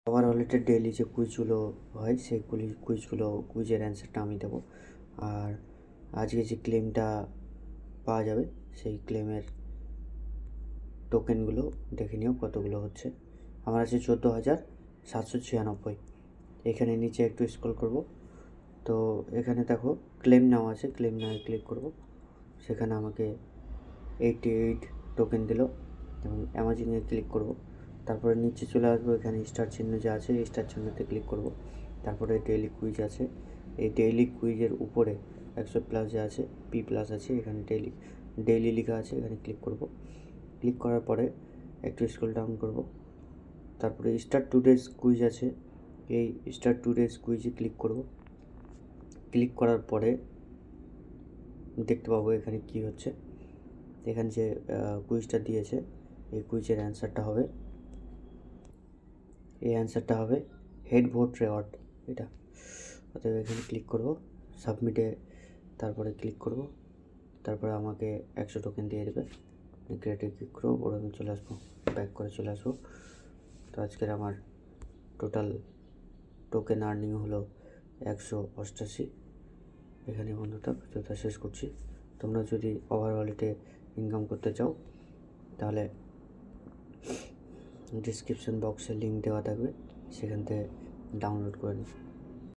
Over ওয়ালেটের daily যে কুইজগুলো হয় সেই কুইজের অ্যান্সারটা আমি দেবো। আর আজকে যে ক্লেমটা পাওয়া যাবে সেই ক্লেমের টোকেনগুলো দেখে নিও কতগুলো হচ্ছে। আমার আছে 14,796। এখানে নিচে একটু স্ক্রল করব, তো এখানে দেখো ক্লেম নাও আছে, ক্লেম নাও ক্লিক করব। সেখানে আমাকে 88 টোকেন দিল এবং অ্যামাজনে ক্লিক করব। তারপরে নিচে চলে আসবো, এখানে স্টার চিহ্ন যে আছে এই স্টার চিহ্নতে ক্লিক করব। তারপরে ডেইলি কুইজ আছে, এই ডেইলি কুইজের উপরে 100+ যে আছে পি প্লাস আছে, এখানে ডেইলি লেখা আছে, এখানে ক্লিক করব। ক্লিক করার পরে একটু স্ক্রল ডাউন করব। তারপরে স্টার টুডেজ কুইজ আছে, এই স্টার টুডেজ কুইজে ক্লিক করব। ক্লিক করার পরে দেখতে পাবো এখানে কি হচ্ছে। এখানে যে কুইজটা দিয়েছে এই কুইজের অ্যান্সারটা হবে, এই অ্যান্সারটা হবে হেড ভোট রেওয়ার্ড এটা। অতএব এখানে ক্লিক করব, সাবমিটে তারপরে ক্লিক করব। তারপরে আমাকে 100 টোকেন দিয়ে দেবে। ক্রিয়েটে ক্লিক করবো, ওরা আমি চলে আসবো, ব্যাক করে চলে আসবো। তো আজকের আমার টোটাল টোকেন আর্নিং হলো 188। এখানে বন্ধুটা ভিডিওটা শেষ করছি। তোমরা যদি ওভার ওয়ালেটে ইনকাম করতে চাও তাহলে ডিসক্রিপশন বক্সে লিঙ্ক দেওয়া থাকবে, সেখান থেকে ডাউনলোড করে নিও।